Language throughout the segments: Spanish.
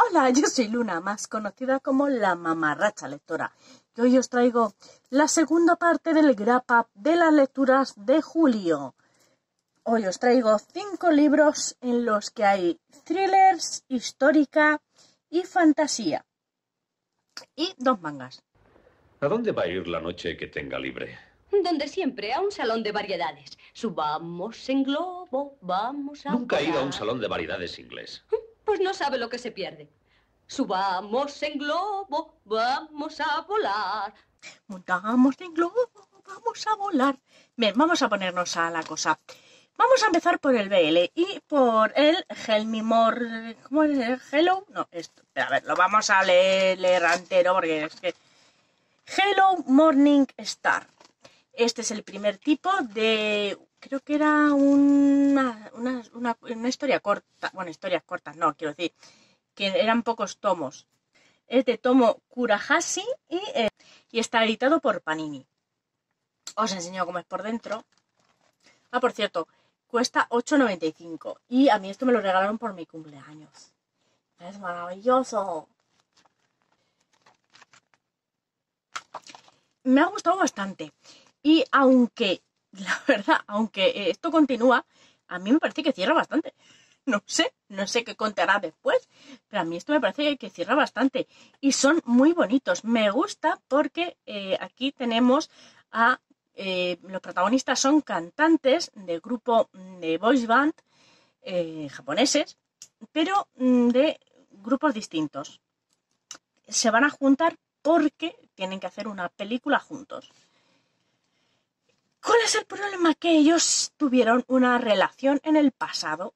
Hola, yo soy Luna, más conocida como la mamarracha lectora. Y hoy os traigo la segunda parte del Wrap Up de las lecturas de julio. Hoy os traigo 5 libros en los que hay thrillers, histórica y fantasía. Y 2 mangas. ¿A dónde va a ir la noche que tenga libre? Donde siempre, a un salón de variedades. Subamos en globo, vamos a Nunca he ido a un volar. salón de variedades inglés. Pues no sabe lo que se pierde. Subamos en globo, vamos a volar. Montamos en globo, vamos a volar. Bien, vamos a ponernos a la cosa. Vamos a empezar por el BL y por el Helmimore. ¿Cómo es? Hello. No, esto. A ver, lo vamos a leer entero porque es que. Hello Morning Star. Este es el primer tipo de. Creo que era una historia corta. Bueno, historias cortas, no, quiero decir. Que eran pocos tomos. Es de Tomo Kurahashi y está editado por Panini. Os enseño cómo es por dentro. Ah, por cierto, cuesta 8,95 y a mí esto me lo regalaron por mi cumpleaños. Es maravilloso. Me ha gustado bastante. Y aunque, la verdad, aunque esto continúa, a mí me parece que cierra bastante. No sé qué contará después, pero a mí esto me parece que cierra bastante. Y son muy bonitos. Me gusta porque aquí tenemos a... los protagonistas son cantantes de grupo de boys band japoneses, pero de grupos distintos. Se van a juntar porque tienen que hacer una película juntos. ¿Cuál es el problema? Que ellos tuvieron una relación en el pasado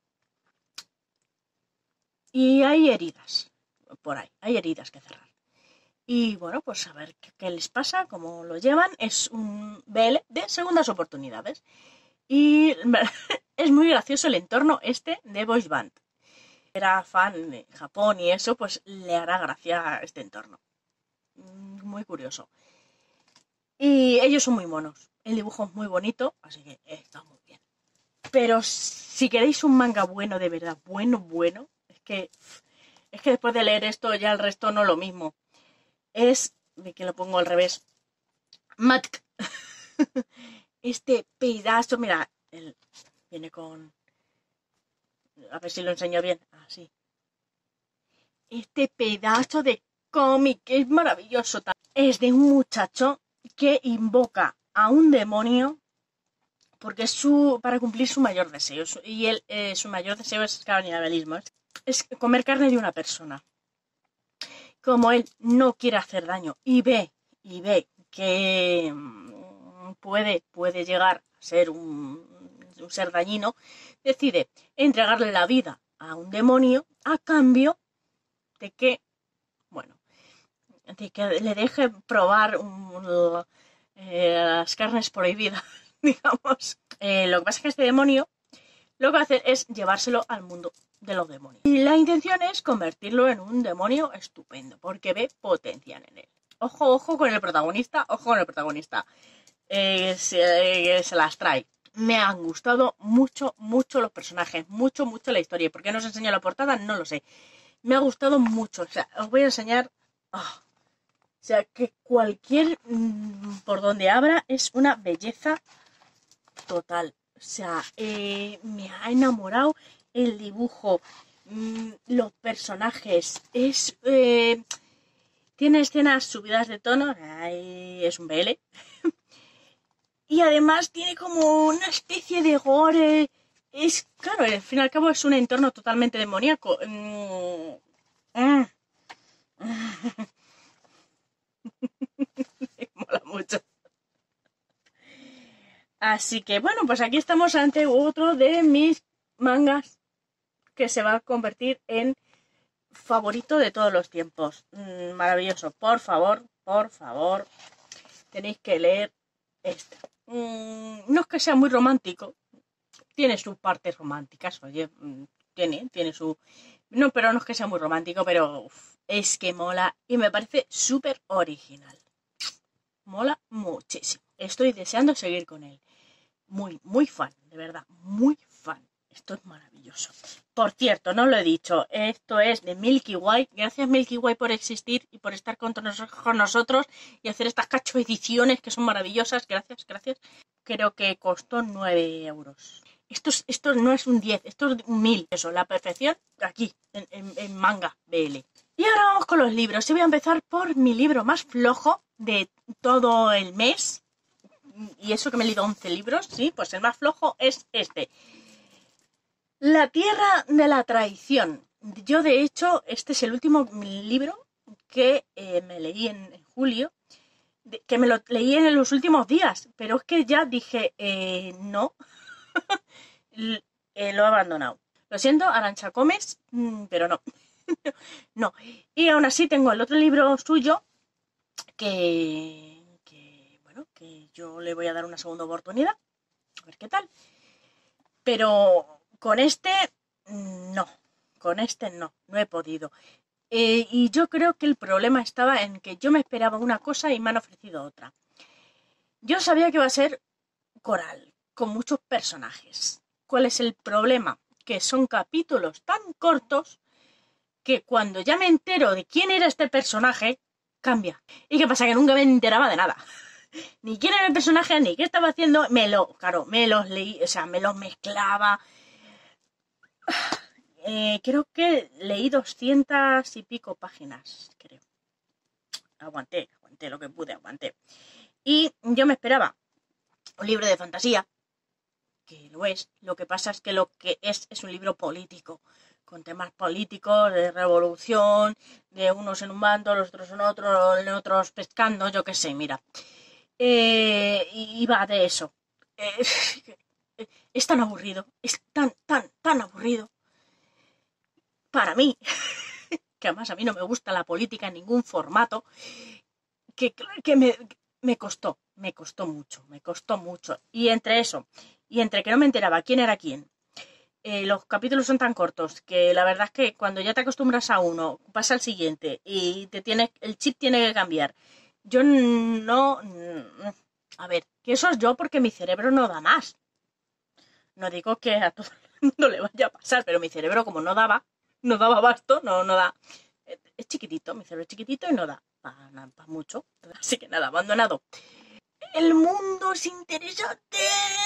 y hay heridas por ahí, hay heridas que cerrar. Y bueno, pues a ver qué les pasa, cómo lo llevan. Es un BL de segundas oportunidades. Y es muy gracioso el entorno este de boys band. Era fan de Japón y eso, pues le hará gracia este entorno. Muy curioso. Y ellos son muy monos. El dibujo es muy bonito, así que está muy bien. Pero si queréis un manga bueno, de verdad, bueno, es que después de leer esto ya el resto no es lo mismo. Es, de que lo pongo al revés, Matk. Este pedazo, mira, él viene con... A ver si lo enseño bien. Así. Este pedazo de cómic es maravilloso. Es de un muchacho que invoca a un demonio porque es para cumplir su mayor deseo. Y su mayor deseo es canibalismo. Es comer carne de una persona. Como él no quiere hacer daño y ve que puede llegar a ser un ser dañino, decide entregarle la vida a un demonio a cambio de que, bueno, de que le deje probar las carnes prohibidas, digamos. Lo que pasa es que este demonio lo que hace es llevárselo al mundo de los demonios. Y la intención es convertirlo en un demonio estupendo, porque ve potencial en él. Ojo con el protagonista, se las trae. Me han gustado mucho los personajes, mucho la historia. ¿Por qué no os enseño la portada? No lo sé. Me ha gustado mucho. O sea, os voy a enseñar... O sea, que cualquier... por donde abra es una belleza total. O sea, me ha enamorado el dibujo, los personajes. Tiene escenas subidas de tono, es un BL. Y además tiene como una especie de gore. Es, claro, al fin y al cabo es un entorno totalmente demoníaco. Me mola mucho. Así que bueno, pues aquí estamos ante otro de mis mangas que se va a convertir en favorito de todos los tiempos. Maravilloso. Por favor, tenéis que leer este. No es que sea muy romántico. Tiene sus partes románticas, oye. Tiene su... No, pero no es que sea muy romántico, pero es que mola y me parece súper original. Mola muchísimo. Estoy deseando seguir con él. Muy fan, de verdad, muy fan. Esto es maravilloso. Por cierto, no lo he dicho, esto es de Milky Way. Gracias Milky Way por existir y por estar con nosotros y hacer estas cacho ediciones que son maravillosas. Gracias, gracias. Creo que costó 9 euros. Esto no es un 10, esto es un 1000. Eso, la perfección aquí, en manga BL. Y ahora vamos con los libros. Y voy a empezar por mi libro más flojo de todo el mes. Y eso que me he leído 11 libros, sí, pues el más flojo es este. La tierra de la traición. Yo, de hecho, este es el último libro que me leí en julio, que me lo leí en los últimos días, pero es que ya dije, no, lo he abandonado. Lo siento, Arantxa Comes, pero no. No. Y aún así tengo el otro libro suyo que yo le voy a dar una segunda oportunidad, a ver qué tal. Pero con este no he podido. Y yo creo que el problema estaba en que yo me esperaba una cosa y me han ofrecido otra. Yo sabía que iba a ser coral, con muchos personajes. ¿Cuál es el problema? Que son capítulos tan cortos que cuando ya me entero de quién era este personaje, cambia. ¿Y qué pasa? Que nunca me enteraba de nada. Ni quién era el personaje, ni qué estaba haciendo. Me los leí, o sea, me los mezclaba. Creo que leí 200 y pico páginas, creo. Aguanté lo que pude, aguanté. Y yo me esperaba un libro de fantasía, que lo es. Lo que pasa es que lo que es un libro político, con temas políticos, de revolución, de unos en un bando, los otros en otro, en otros pescando, yo qué sé, mira. Y va de eso. Es tan aburrido, es tan aburrido. Para mí, que además a mí no me gusta la política en ningún formato, que me costó mucho. Y entre eso, y entre que no me enteraba quién era quién, los capítulos son tan cortos que la verdad es que cuando ya te acostumbras a uno, pasa al siguiente y el chip tiene que cambiar. Yo no... A ver, que eso es yo porque mi cerebro no da más. No digo que a todo el mundo le vaya a pasar, pero mi cerebro como no daba abasto, no da. Es chiquitito, mi cerebro es chiquitito y no da para mucho. Así que nada, abandonado. El mundo es interesante.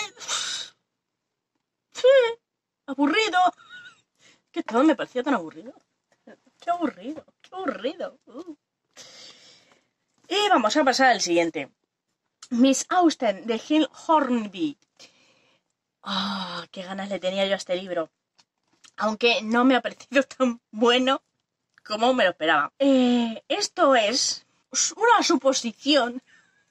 Sí, aburrido. Que todo me parecía tan aburrido. Qué aburrido. Y vamos a pasar al siguiente. Miss Austen, de Hill Hornby. Qué ganas le tenía yo a este libro. Aunque no me ha parecido tan bueno como me lo esperaba. Esto es una suposición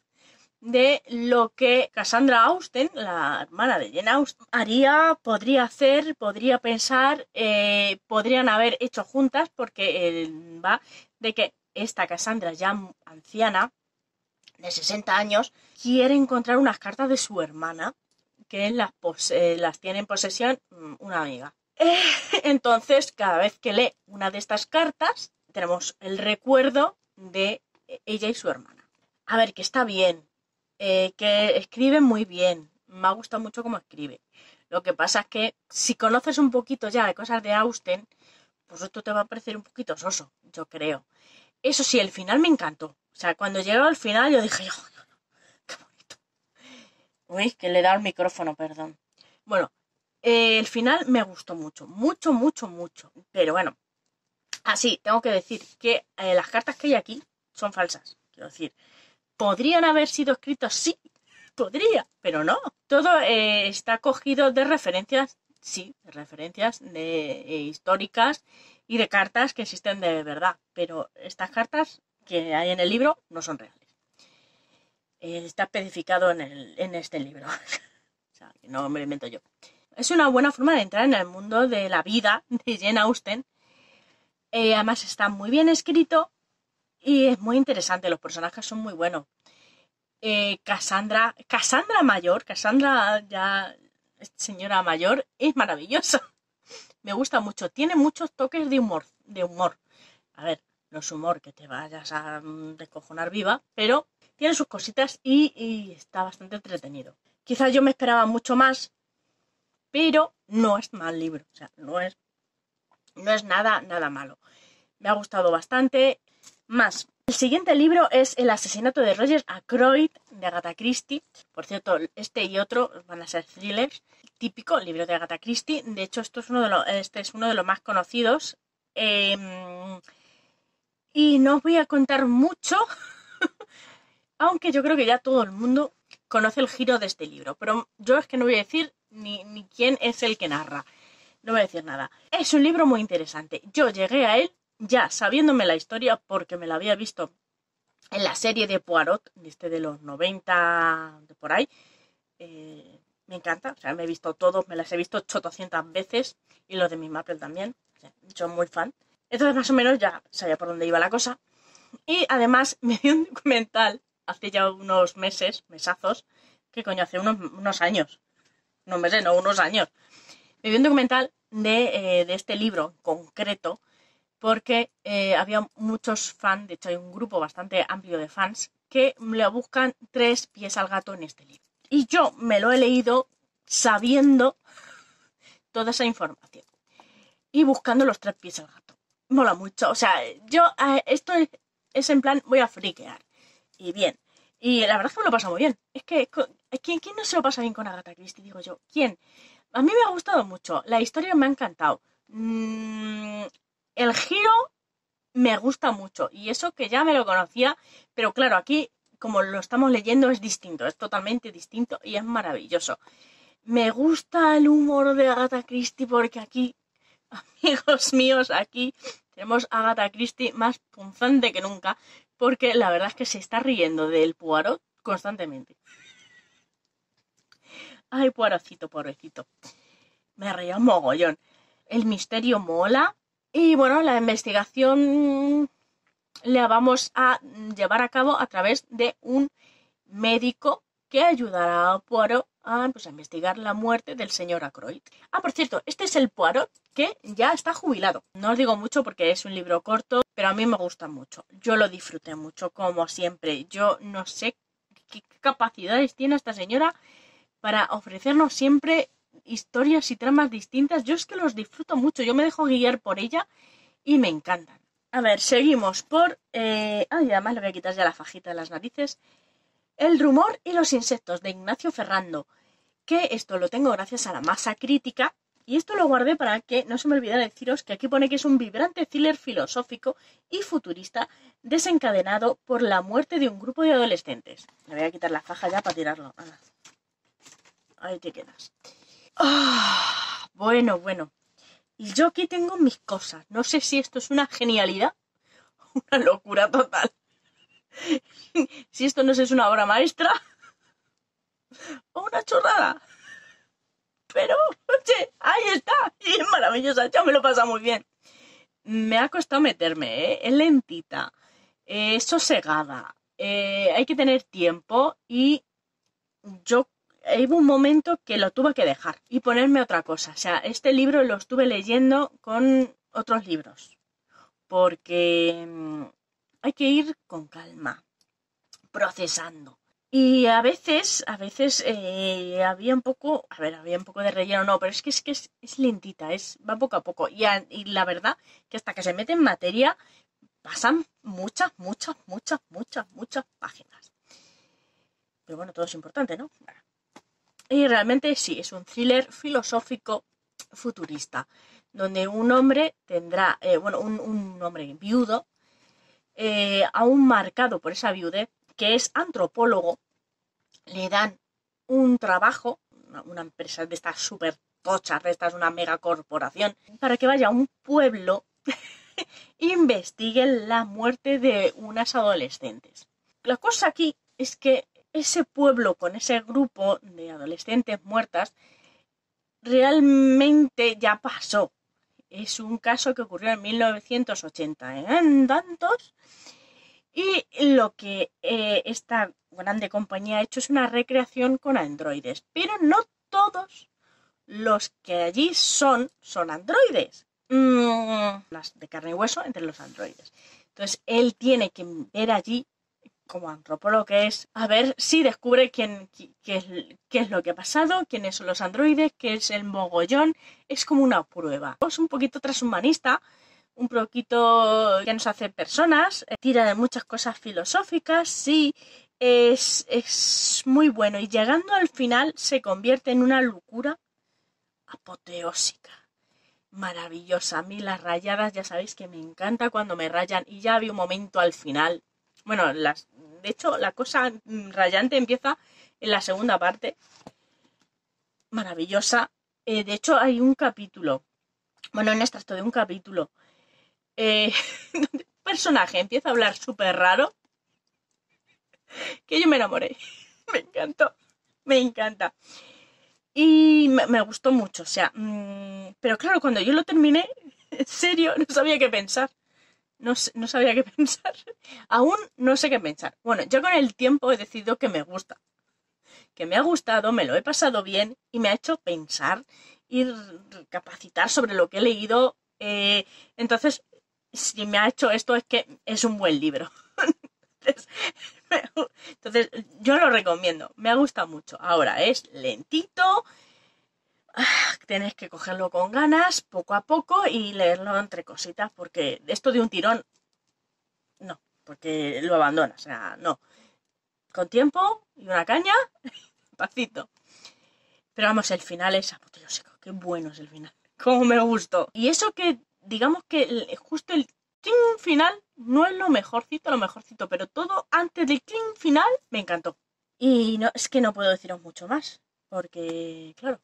de lo que Cassandra Austen, la hermana de Jane Austen, haría, podría hacer, podría pensar, podrían haber hecho juntas, porque va de que esta Cassandra, ya anciana, de 60 años, quiere encontrar unas cartas de su hermana, que las tiene en posesión una amiga. Entonces, cada vez que lee una de estas cartas, tenemos el recuerdo de ella y su hermana. A ver, que está bien, que escribe muy bien, me ha gustado mucho cómo escribe. Lo que pasa es que si conoces un poquito ya de cosas de Austen, pues esto te va a parecer un poquito soso, yo creo. Eso sí, el final me encantó. O sea, cuando llegó al final yo dije, qué bonito. Uy, que le he dado el micrófono, perdón. Bueno, el final me gustó mucho. Pero bueno, así, tengo que decir que las cartas que hay aquí son falsas. Quiero decir, ¿podrían haber sido escritas? Sí, podría, pero no. Todo está cogido de referencias, sí, de referencias históricas y de cartas que existen de verdad. Pero estas cartas que hay en el libro no son reales. Está especificado en este libro. O sea, que no me lo invento yo. Es una buena forma de entrar en el mundo de la vida de Jane Austen. Además está muy bien escrito y es muy interesante. Los personajes son muy buenos. Cassandra mayor, Cassandra ya señora mayor, es maravillosa. Me gusta mucho. Tiene muchos toques de humor. A ver, no es humor que te vayas a descojonar viva, pero tiene sus cositas y está bastante entretenido. Quizás yo me esperaba mucho más, pero no es mal libro, o sea, no es nada malo. Me ha gustado bastante. Más, el siguiente libro es El asesinato de Roger Ackroyd, de Agatha Christie. Por cierto, este y otro van a ser thrillers. Típico libro de Agatha Christie. De hecho, este es uno de los más conocidos. Y no os voy a contar mucho, aunque yo creo que ya todo el mundo conoce el giro de este libro. Pero yo es que no voy a decir ni quién es el que narra. No voy a decir nada. Es un libro muy interesante. Yo llegué a él ya sabiéndome la historia porque me la había visto en la serie de Poirot, de los 90, de por ahí. Me encanta, o sea, me he visto todos, me las he visto 800 veces y los de Miss Marple también. O sea, yo muy fan. Entonces más o menos ya sabía por dónde iba la cosa. Y además me vi un documental hace ya unos mesazos, ¿qué coño? Hace unos años. No meses, no, unos años. Me vi un documental de este libro en concreto porque había muchos fans, de hecho hay un grupo bastante amplio de fans que le buscan 3 pies al gato en este libro. Y yo me lo he leído sabiendo toda esa información y buscando los 3 pies al gato. Mola mucho, o sea, yo esto es en plan, voy a friquear. Y bien, y la verdad es que me lo pasa muy bien. Es que, ¿quién no se lo pasa bien con Agatha Christie? Digo yo, ¿quién? A mí me ha gustado mucho, la historia me ha encantado. El giro me gusta mucho, y eso que ya me lo conocía, pero claro, aquí, como lo estamos leyendo, es distinto, es totalmente distinto y es maravilloso. Me gusta el humor de Agatha Christie porque aquí, amigos míos, aquí tenemos a Agatha Christie más punzante que nunca, porque la verdad es que se está riendo del Poirot constantemente. Ay, Poirotcito, pobrecito. Me reía un mogollón. El misterio mola. Y bueno, la investigación la vamos a llevar a cabo a través de un médico que ayudará a Poirot a investigar la muerte del señor Ackroyd. Ah, por cierto, este es el Poirot que ya está jubilado. No os digo mucho porque es un libro corto, pero a mí me gusta mucho. Yo lo disfruté mucho, como siempre. Yo no sé qué capacidades tiene esta señora para ofrecernos siempre historias y tramas distintas. Yo es que los disfruto mucho, yo me dejo guiar por ella y me encantan. A ver, seguimos por... además le voy a quitar ya la fajita de las narices. El rumor y los insectos, de Ignacio Ferrando, que esto lo tengo gracias a la masa crítica, y esto lo guardé para que no se me olvidara deciros que aquí pone que es un vibrante thriller filosófico y futurista desencadenado por la muerte de un grupo de adolescentes. Le voy a quitar la faja ya para tirarlo. Ahí te quedas. Bueno. Y yo aquí tengo mis cosas. No sé si esto es una genialidad o una locura total. Si esto no es una obra maestra o una chorrada. Pero, oye, ahí está. Y es maravillosa. Yo me lo pasa muy bien. Me ha costado meterme, Es lentita. Es sosegada. Hay que tener tiempo y yo... Hubo un momento que lo tuve que dejar y ponerme otra cosa. O sea, este libro lo estuve leyendo con otros libros. Porque hay que ir con calma, procesando. Y a veces había un poco de relleno, no, pero es que es lentita, va poco a poco. Y la verdad que hasta que se mete en materia pasan muchas páginas. Pero bueno, todo es importante, ¿no? Y realmente sí, es un thriller filosófico futurista, donde un hombre tendrá, un hombre viudo, aún marcado por esa viudez, que es antropólogo, le dan un trabajo, una empresa de estas súper tochas, de estas, una megacorporación, para que vaya a un pueblo e investigue la muerte de unas adolescentes. La cosa aquí es que ese pueblo con ese grupo de adolescentes muertas realmente ya pasó. Es un caso que ocurrió en 1980 en tantos, y lo que esta grande compañía ha hecho es una recreación con androides, pero no todos los que allí son androides. Las de carne y hueso entre los androides. Entonces él tiene que ver allí como antropólogo que es, a ver si descubre qué es lo que ha pasado, quiénes son los androides, qué es el mogollón. Es como una prueba. Es un poquito transhumanista, un poquito que nos hace personas, tira de muchas cosas filosóficas, sí, es muy bueno. Y llegando al final se convierte en una locura apoteósica. Maravillosa. A mí las rayadas, ya sabéis que me encanta cuando me rayan, y ya había un momento al final. Bueno, de hecho, la cosa rayante empieza en la segunda parte. Maravillosa. De hecho, hay un capítulo, bueno, un extracto de un capítulo, donde un personaje empieza a hablar súper raro, que yo me enamoré. Me encantó. Me encanta. Y me gustó mucho, o sea, pero claro, cuando yo lo terminé, en serio, no sabía qué pensar. No sabía qué pensar. Aún no sé qué pensar. Bueno, yo con el tiempo he decidido que me gusta. Que me ha gustado, me lo he pasado bien y me ha hecho pensar y recapacitar sobre lo que he leído. Entonces, si me ha hecho esto es que es un buen libro. Entonces, yo lo recomiendo. Me ha gustado mucho. Ahora, es lentito. Tienes que cogerlo con ganas, poco a poco, y leerlo entre cositas, porque esto de un tirón, no, porque lo abandonas, o sea, no. Con tiempo y una caña, pacito. Pero vamos, el final es apoteósico, qué bueno es el final, cómo me gustó. Y eso que, digamos que justo el cling final no es lo mejorcito, pero todo antes del cling final me encantó. Y no, es que no puedo deciros mucho más, porque, claro,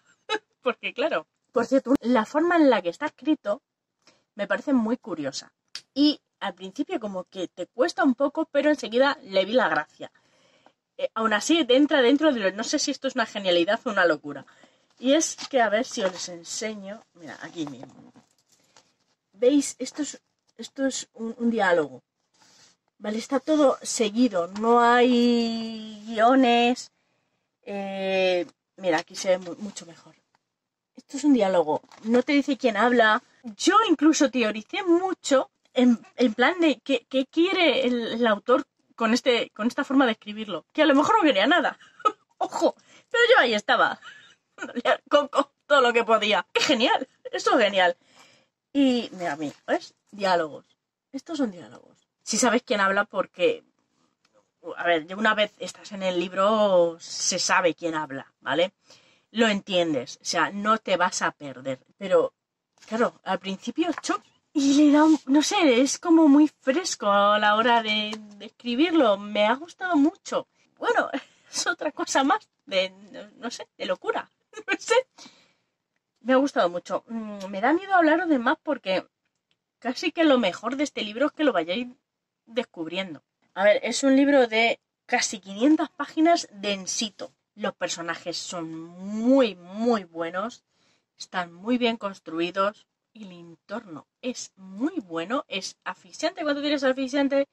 por cierto, la forma en la que está escrito me parece muy curiosa. Y al principio como que te cuesta un poco, pero enseguida le vi la gracia. Aún así, entra dentro de no sé si esto es una genialidad o una locura. Y es que, a ver si os les enseño. Mira, aquí mismo. ¿Veis? Esto es un diálogo. Vale, está todo seguido. No hay guiones. Mira, aquí se ve mucho mejor. Esto es un diálogo. No te dice quién habla. Yo incluso teoricé mucho en plan de qué quiere el autor con esta forma de escribirlo. Que a lo mejor no quería nada. Ojo. Pero yo ahí estaba. Con todo lo que podía. ¡Qué genial! Esto es genial. Y mira, a mí, ¿ves? Diálogos. Estos son diálogos. Si sabes quién habla, porque... A ver, una vez estás en el libro, se sabe quién habla, ¿vale? Lo entiendes, o sea, no te vas a perder. Pero, claro, al principio y le da no sé, es como muy fresco a la hora de escribirlo. Me ha gustado mucho. Bueno, es otra cosa más de, no sé, de locura. No sé. Me ha gustado mucho. Me da miedo hablaros de más porque casi que lo mejor de este libro es que lo vayáis descubriendo. A ver, es un libro de casi 500 páginas densito. Los personajes son muy, muy buenos, están muy bien construidos y el entorno es muy bueno, es asfixiante cuando tienes asfixiante,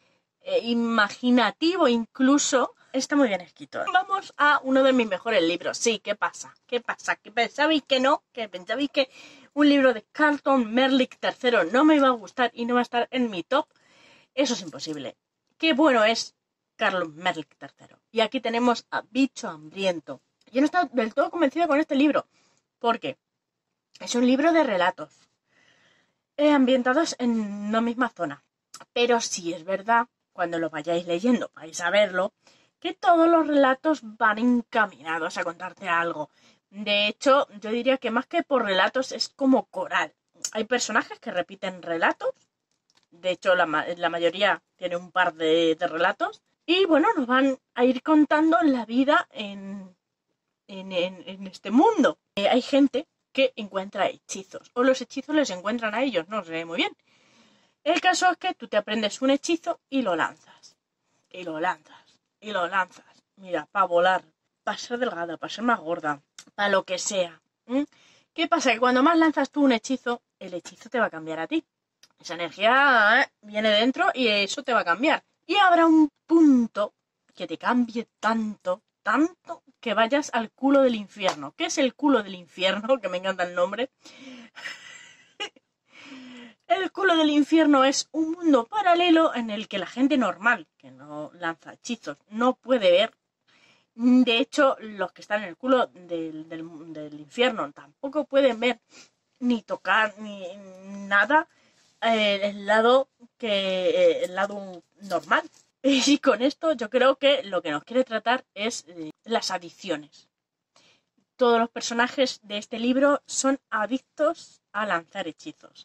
imaginativo incluso, está muy bien escrito. Vamos a uno de mis mejores libros. Sí, ¿qué pasa? ¿Qué pasa? ¿Que pensabais que no? ¿Que pensabais que un libro de Carlton Merrick III no me iba a gustar y no va a estar en mi top? Eso es imposible. Qué bueno es Carlton Merrick III. Y aquí tenemos a Bicho Hambriento. Yo no estaba del todo convencida con este libro, porque es un libro de relatos ambientados en una misma zona. Pero sí es verdad, cuando lo vayáis leyendo vais a verlo, que todos los relatos van encaminados a contarte algo. De hecho, yo diría que más que por relatos es como coral. Hay personajes que repiten relatos. De hecho, la mayoría tiene un par de relatos. Y bueno, nos van a ir contando la vida en este mundo. Hay gente que encuentra hechizos. O los hechizos les encuentran a ellos. No sé muy bien. El caso es que tú te aprendes un hechizo y lo lanzas. Y lo lanzas. Y lo lanzas. Mira, para volar. Para ser delgada. Para ser más gorda. Para lo que sea. ¿Qué pasa? Que cuando más lanzas tú un hechizo, el hechizo te va a cambiar a ti. Esa energía viene dentro y eso te va a cambiar. Y habrá un punto que te cambie tanto, tanto, que vayas al culo del infierno. ¿Qué es el culo del infierno? Que me encanta el nombre. El culo del infierno es un mundo paralelo en el que la gente normal, que no lanza hechizos, no puede ver. De hecho, los que están en el culo del infierno tampoco pueden ver ni tocar ni nada el lado normal. Y con esto yo creo que lo que nos quiere tratar es las adicciones. Todos los personajes de este libro son adictos a lanzar hechizos.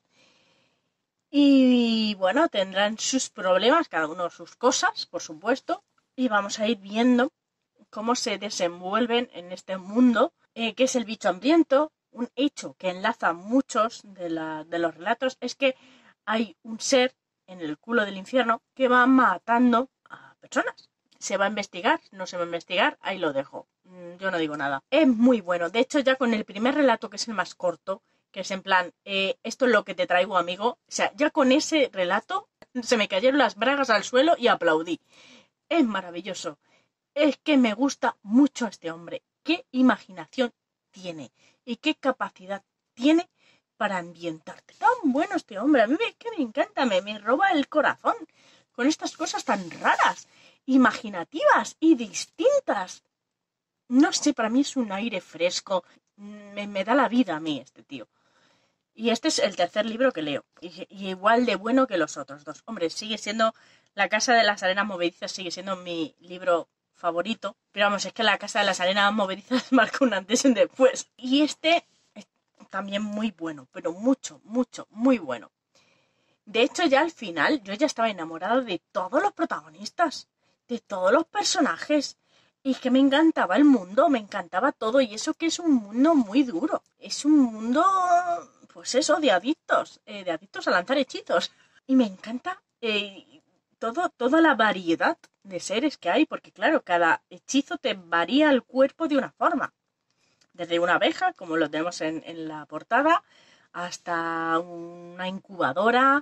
Y bueno, tendrán sus problemas, cada uno sus cosas, por supuesto. Y vamos a ir viendo cómo se desenvuelven en este mundo, que es el bicho hambriento. Un hecho que enlaza muchos de los relatos es que hay un ser en el culo del infierno que va matando a personas. ¿Se va a investigar? ¿No se va a investigar? Ahí lo dejo. Yo no digo nada. Es muy bueno. De hecho, ya con el primer relato, que es el más corto, que es en plan, esto es lo que te traigo, amigo. O sea, ya con ese relato se me cayeron las bragas al suelo y aplaudí. Es maravilloso. Es que me gusta mucho este hombre. Qué imaginación tiene y qué capacidad tiene para ambientarte. Tan bueno este hombre. A mí me encanta, me roba el corazón con estas cosas tan raras, imaginativas y distintas. No sé, para mí es un aire fresco. Me da la vida a mí este tío. Y este es el tercer libro que leo. Y igual de bueno que los otros dos. Hombre, sigue siendo La Casa de las Arenas Movedizas, sigue siendo mi libro favorito. Pero vamos, es que La Casa de las Arenas Movedizas marca un antes y un después. Y este es también muy bueno, pero mucho, mucho, muy bueno. De hecho, ya al final yo ya estaba enamorada de todos los protagonistas, de todos los personajes. Y es que me encantaba el mundo, me encantaba todo. Y eso que es un mundo muy duro. Es un mundo, pues eso, de adictos a lanzar hechizos. Y me encanta toda la variedad de seres que hay, porque claro, cada hechizo te varía el cuerpo de una forma. Desde una abeja, como lo tenemos en la portada, hasta una incubadora.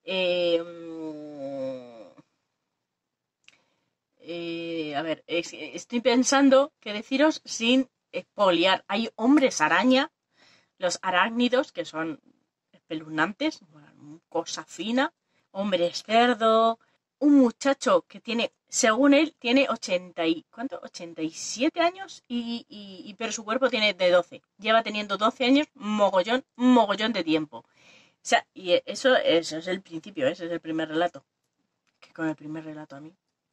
A ver, estoy pensando qué deciros sin espoliar. Hay hombres araña, los arácnidos, que son espeluznantes, cosa fina, hombres cerdo, un muchacho que tiene, según él, tiene 87 años pero su cuerpo tiene de 12. Lleva teniendo 12 años mogollón de tiempo. O sea, y eso es el principio, ese es el primer relato. Que con el primer relato a mí.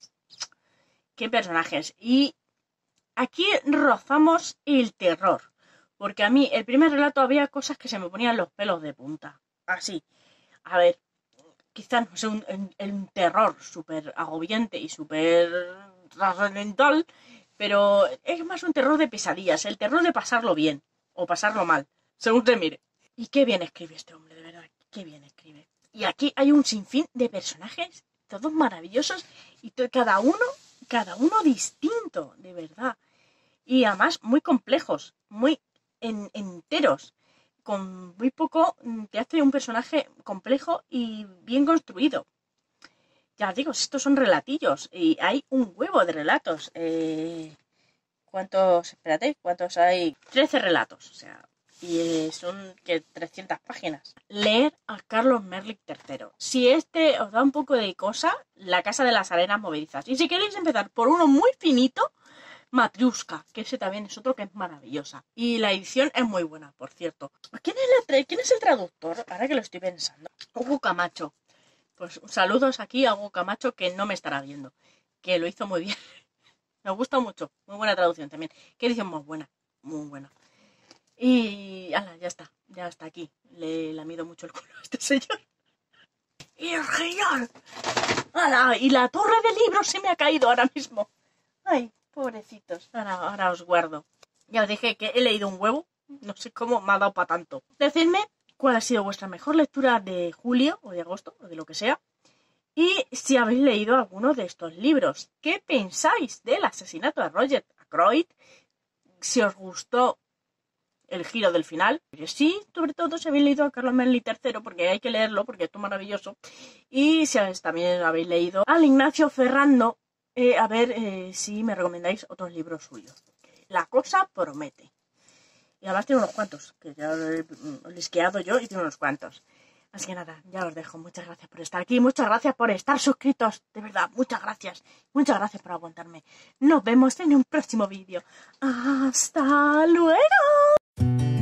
Qué personajes. Y aquí rozamos el terror. Porque a mí, el primer relato, había cosas que se me ponían los pelos de punta. Así. A ver, quizás no sea un terror súper agobiante y súper trascendental, pero es más un terror de pesadillas, el terror de pasarlo bien o pasarlo mal, según se mire. Y qué bien escribe este hombre, de verdad, qué bien escribe. Y aquí hay un sinfín de personajes, todos maravillosos, y cada uno distinto, de verdad. Y además muy complejos, muy enteros. Con muy poco te hace un personaje complejo y bien construido. Ya os digo, estos son relatillos y hay un huevo de relatos. ¿Cuántos hay? 13 relatos, o sea, y son 300 páginas. Leer a Carlos Merlich III. Si este os da un poco de cosa, La Casa de las Arenas Movedizas. Y si queréis empezar por uno muy finito, Matriuska, que ese también es otro que es maravillosa. Y la edición es muy buena, por cierto. ¿Quién es el traductor? Ahora que lo estoy pensando. Hugo Camacho. Pues saludos aquí a Hugo Camacho, que no me estará viendo. Que lo hizo muy bien. Me gusta mucho. Muy buena traducción también. Qué edición más buena. Muy buena. Y ala, ya está aquí. Le lamido mucho el culo a este señor. Y es genial. ¡Hala! Y la torre de libros se me ha caído ahora mismo. Ay, pobrecitos. Ahora os guardo. Ya os dije que he leído un huevo. No sé cómo me ha dado para tanto. Decidme cuál ha sido vuestra mejor lectura de julio o de agosto o de lo que sea. Y si habéis leído alguno de estos libros. ¿Qué pensáis del asesinato de Roger Ackroyd? Si os gustó el giro del final. Sí, sobre todo si habéis leído a Carlos Merlich III, porque hay que leerlo, porque esto es maravilloso. Y si también habéis leído al Ignacio Ferrando, a ver si me recomendáis otros libros suyos. La cosa promete. Y además tiene unos cuantos, que ya lo he lisqueado yo y tiene unos cuantos. Así que nada, ya os dejo. Muchas gracias por estar aquí, muchas gracias por estar suscritos, de verdad, muchas gracias por aguantarme. Nos vemos en un próximo vídeo. ¡Hasta luego!